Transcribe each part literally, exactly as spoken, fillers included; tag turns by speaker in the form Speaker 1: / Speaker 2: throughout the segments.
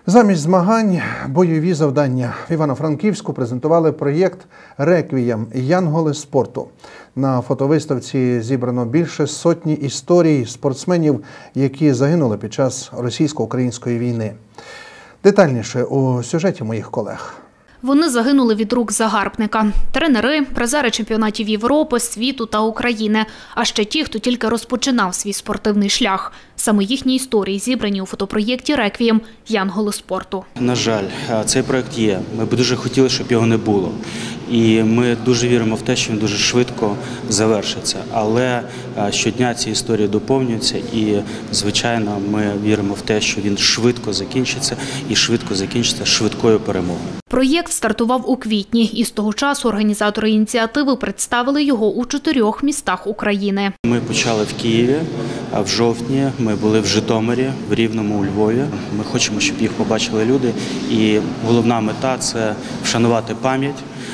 Speaker 1: Замість змагань – бойові завдання. В Івано-Франківську презентували проєкт «Реквієм. Янголи спорту». На фотовиставці зібрано більше сотні історій спортсменів, які загинули під час російсько-української війни. Детальніше у сюжеті моїх колег.
Speaker 2: Вони загинули від рук загарбника. Тренери, призери чемпіонатів Європи, світу та України. А ще ті, хто тільки розпочинав свій спортивний шлях. Саме їхні історії зібрані у фотопроєкті «Реквієм. Янголи спорту».
Speaker 3: На жаль, цей проєкт є. Ми б дуже хотіли, щоб його не було. І ми дуже віримо в те, що він дуже швидко завершиться. Але щодня ці історії доповнюються і, звичайно, ми віримо в те, що він швидко закінчиться і швидко закінчиться швидкою перемогою.
Speaker 2: Проєкт стартував у квітні, і з того часу організатори ініціативи представили його у чотирьох містах України.
Speaker 3: Ми почали в Києві, а в жовтні ми були в Житомирі, в Рівному, у Львові. Ми хочемо, щоб їх побачили люди, і головна мета – це вшанувати пам'ять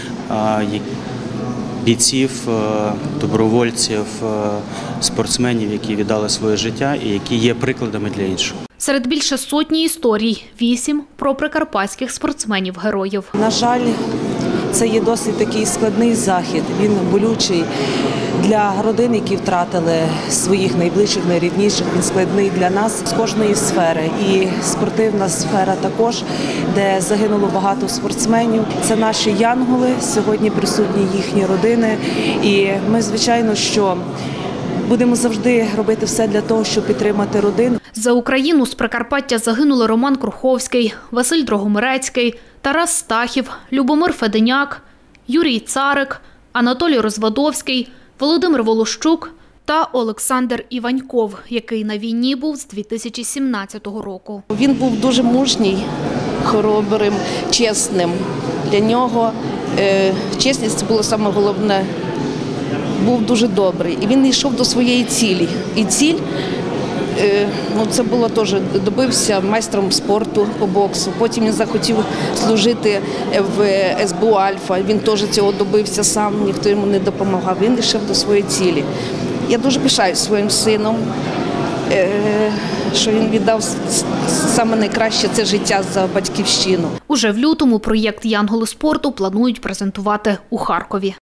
Speaker 3: бійців, добровольців, спортсменів, які віддали своє життя і які є прикладами для інших.
Speaker 2: Серед більше сотні історій – вісім про прикарпатських спортсменів-героїв.
Speaker 4: На жаль, це є досить такий складний захід, він болючий для родин, які втратили своїх найближчих, найрідніших, він складний для нас з кожної сфери. І спортивна сфера також, де загинуло багато спортсменів. Це наші янголи, сьогодні присутні їхні родини. І ми, звичайно, що будемо завжди робити все для того, щоб підтримати родину.
Speaker 2: За Україну з Прикарпаття загинули Роман Круховський, Василь Дрогомирецький, Тарас Стахів, Любомир Феденяк, Юрій Царик, Анатолій Розвадовський, Володимир Волощук та Олександр Іваньков, який на війні був з дві тисячі сімнадцятого року.
Speaker 5: Він був дуже мужній, хоробрим, чесним. Для нього е, чесність – це було саме головне. Був дуже добрий. І він йшов до своєї цілі. І ціль, е, ну, це було теж, добився майстром спорту по боксу. Потім він захотів служити в ес бе у «Альфа». Він теж цього добився сам, ніхто йому не допомагав. Він йшов до своєї цілі. Я дуже пишаюсь своїм сином, е, що він віддав саме найкраще – це життя за батьківщину.
Speaker 2: Уже в лютому проєкт «Янголи спорту» планують презентувати у Харкові.